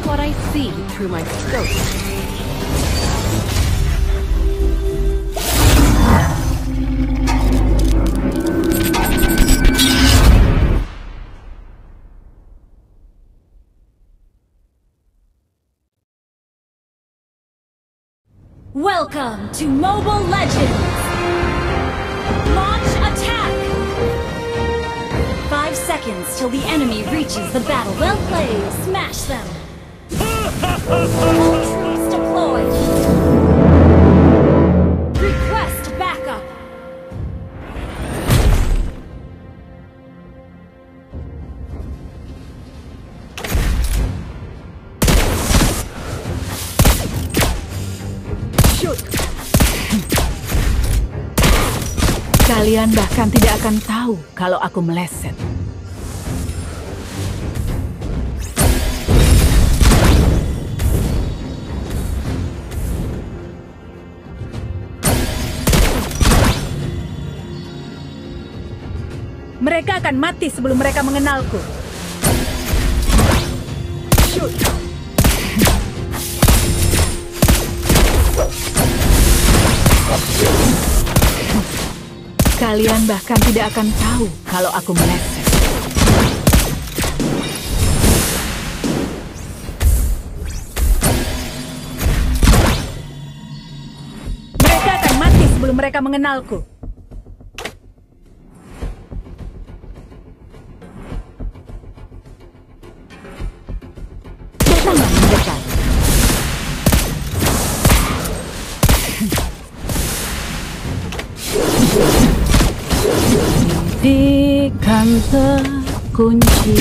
what I see through my scope. Welcome to Mobile Legends! Launch attack! 5 seconds till the enemy reaches the battle. Well played! Smash them! All troops deployed! Request backup! Kalian bahkan tidak akan tahu kalau aku meleset. Mereka akan mati sebelum mereka mengenalku. Shoot. Kalian bahkan tidak akan tahu kalau aku meleset. Mereka akan mati sebelum mereka mengenalku. Datanglah mendekat. Di kantor kunci,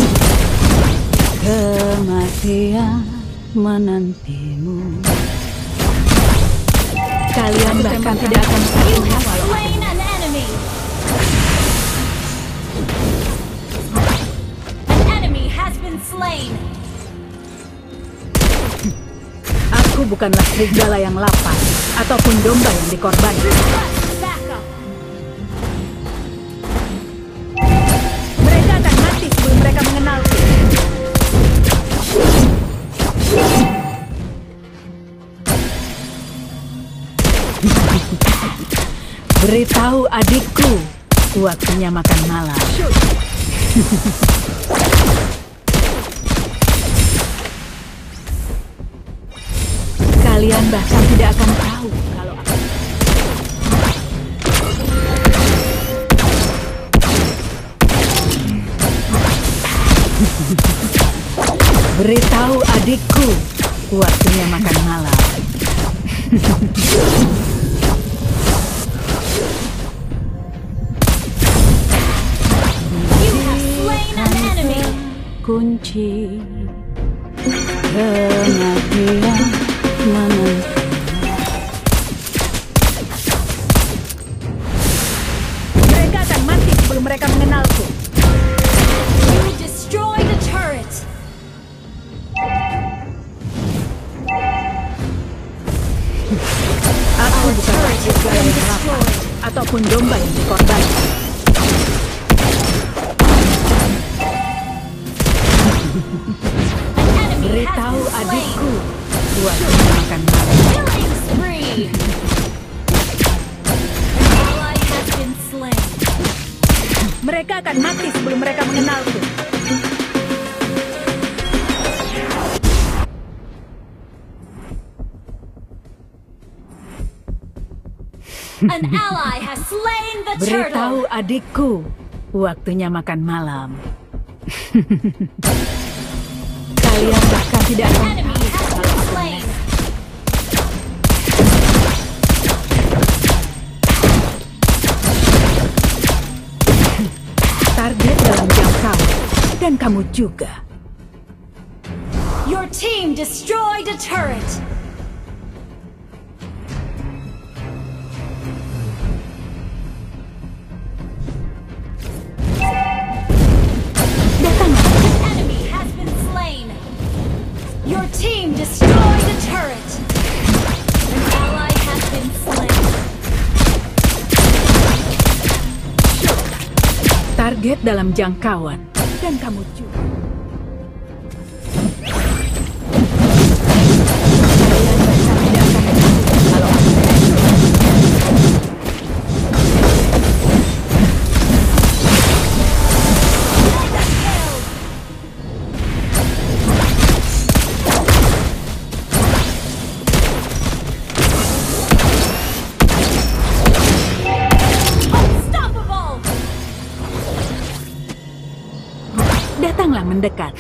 kematian menantimu. Kalian bahkan tidak akan tahu kalau Slain an enemy! An enemy has been slain! aku bukanlah serigala yang lapar ataupun domba yang dikorbankan. Request backup! Mereka akan mati sebelum mereka mengenalku. Beritahu adikku, waktunya makan malam. Kalian bahkan tidak akan tahu kalau aku... Beritahu adikku, waktunya makan malam. You have slain an enemy! Kunci kematian menanti. Mereka akan mati sebelum mereka mengenalku. You destroyed a turret! Aku bukanlah serigala yang lapar ataupun domba yang dikorbankan. An enemy Beritahu has been slain! adikku, waktunya makan malam. Killing spree! An ally has been slain! Mereka akan mati sebelum mereka mengenalku. An ally has slain the Beritahu turtle! adikku, waktunya makan malam. Kalian bahkan tidak An akan enemy tahu has kalau been aku slain! target dalam jangkauan, dan kamu juga. Your team destroyed a turret! Datanglah. An enemy has been slain! Your team destroyed a turret! An ally has been slain! Target dalam jangkauan, dan kamu juga. Datanglah mendekat.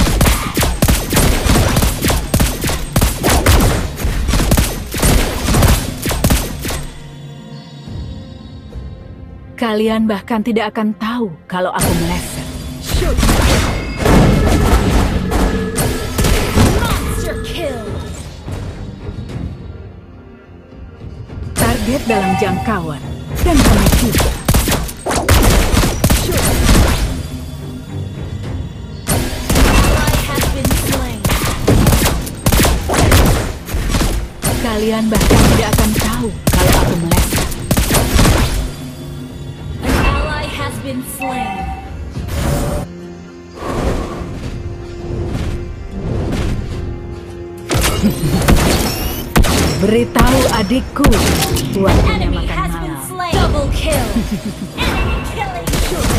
Kalian bahkan tidak akan tahu kalau aku meleset. Shoot! Monster kill. Target dalam jangkauan. Dan kamu juga. Shoot! Ally has been slain. Kalian bahkan tidak akan tahu kalau aku meleset. An ally has been slain. Beritahu adikku, waktunya Enemy makan has been malam. slain. Double kill. Enemy killing.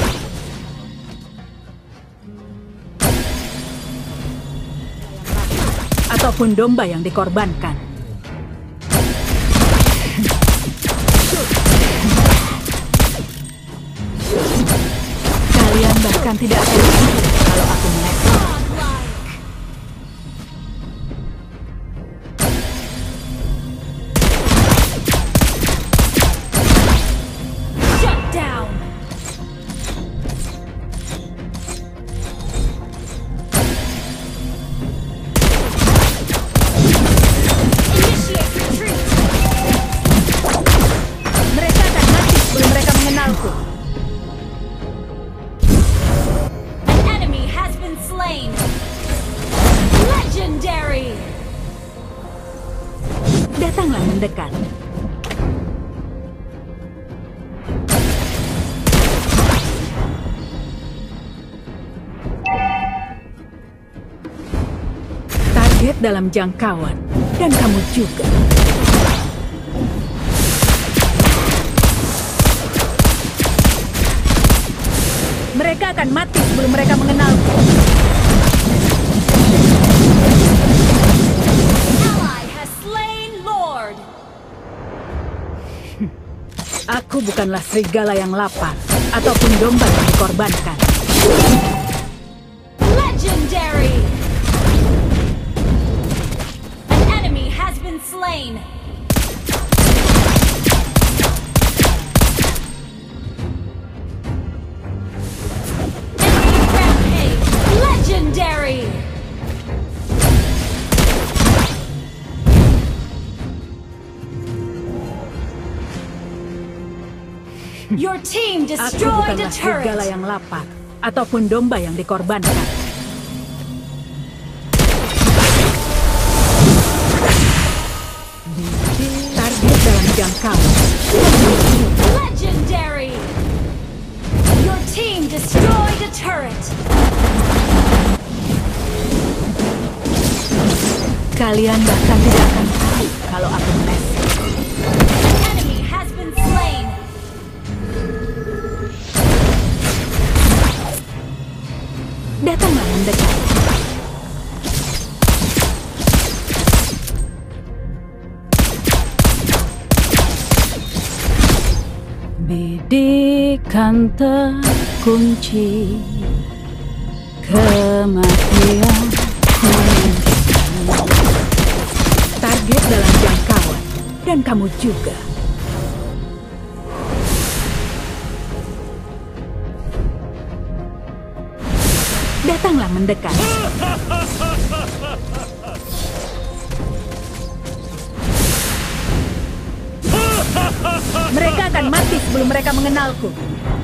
Ataupun domba yang dikorbankan. Kalian bahkan tidak akan tahu kalau aku meleset. Godlike. Shut down. Initiate retreat. Mereka akan mati sebelum mereka mengenalku. An enemy has been slain. Legendary. Datanglah mendekat. Target dalam jangkauan. Dan kamu juga. Mereka akan mati sebelum mereka mengenalku. Ally has slain Lord. Aku bukanlah serigala yang lapar ataupun domba yang dikorbankan. Legendary. An enemy has been slain. Enemy rampage. Legendary. Your team Aku destroyed a bukanlah serigala turret. yang lapar ataupun domba yang dikorbankan. Target dalam jangkauan. Legendary. Your team destroyed a turret. Kalian bahkan tidak akan tahu kalau aku meleset. An enemy has been slain. Datanglah mendekat. Bidikan terkunci kematian. Target dalam jangkauan. Dan kamu juga. Datanglah mendekat. Mereka akan mati sebelum mereka mengenalku.